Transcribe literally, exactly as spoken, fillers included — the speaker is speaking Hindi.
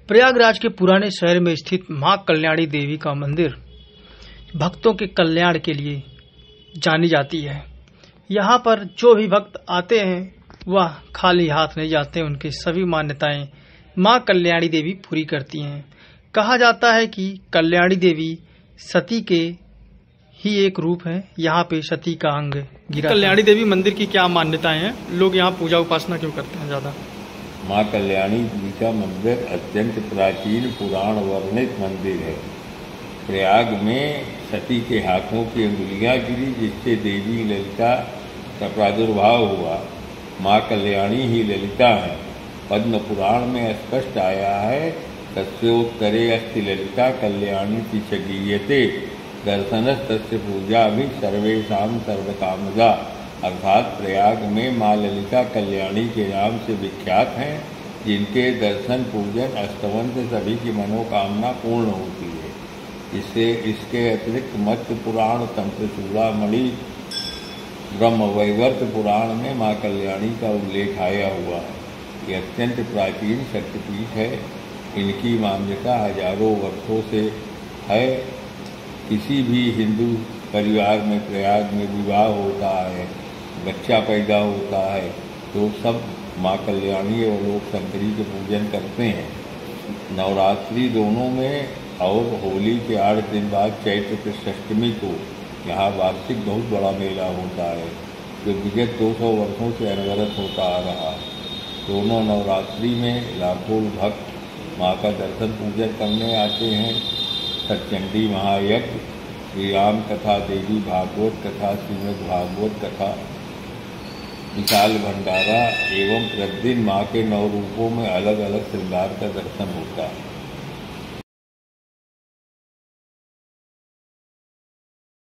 प्रयागराज के पुराने शहर में स्थित मां कल्याणी देवी का मंदिर भक्तों के कल्याण के लिए जानी जाती है। यहाँ पर जो भी भक्त आते हैं वह खाली हाथ नहीं जाते, उनकी सभी मान्यताएं मां कल्याणी देवी पूरी करती हैं। कहा जाता है कि कल्याणी देवी सती के ही एक रूप है। यहाँ पे सती का अंग गिरा। कल्याणी देवी मंदिर की क्या मान्यताएं हैं, लोग यहाँ पूजा उपासना क्यों करते हैं ज्यादा? माँ कल्याणी जी का मंदिर अत्यंत प्राचीन पुराण वर्णित मंदिर है। प्रयाग में सती के हाथों की अंगुलियां गिरी, जिससे देवी ललिता का प्रादुर्भाव हुआ। माँ कल्याणी ही ललिता है। पद्म पुराण में स्पष्ट आया है, तस्योत्तरे अस्ति ललिता कल्याणी च गीयते दर्शनस्तस्य पूजा भी सर्वेषां सर्वकामदा। अर्थात प्रयाग में माँ ललिता कल्याणी के नाम से विख्यात हैं, जिनके दर्शन पूजन स्तवन से सभी की मनोकामना पूर्ण होती है। इससे इसके अतिरिक्त मत्स्य पुराण, तंत्र चूड़ामणि, ब्रह्म वैवर्त पुराण में माँ कल्याणी का उल्लेख आया हुआ है। ये अत्यंत प्राचीन शक्तिपीठ है। इनकी मान्यता हजारों वर्षों से है। किसी भी हिंदू परिवार में प्रयाग में विवाह होता है, बच्चा पैदा होता है, तो सब माँ कल्याणी और लोग शंकरी के पूजन करते हैं। नवरात्रि दोनों में और होली के आठ दिन बाद चैत्र कृष्ण अष्टमी को यहाँ वार्षिक बहुत बड़ा मेला होता है, जो विगत दो सौ वर्षों से अनवरत होता आ रहा है। दोनों नवरात्रि में लाखों भक्त माँ का दर्शन पूजन करने आते हैं। सतचंडी महायज्ञ, श्री राम कथा, देवी भागवत कथा, श्रीमद् भागवत कथा, विशाल भंडारा एवं प्रतिदिन माँ के नौ रूपों में अलग अलग श्रृंगार का दर्शन होता है।